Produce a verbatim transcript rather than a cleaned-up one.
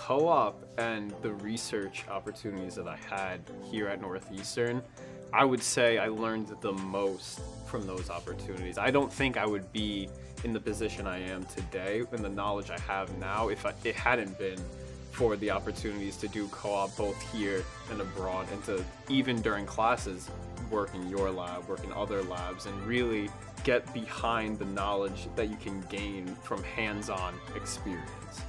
co-op and the research opportunities that I had here at Northeastern, I would say I learned the most from those opportunities. I don't think I would be in the position I am today and the knowledge I have now if I, it hadn't been for the opportunities to do co-op both here and abroad, and to, even during classes, work in your lab, work in other labs, and really get behind the knowledge that you can gain from hands-on experience.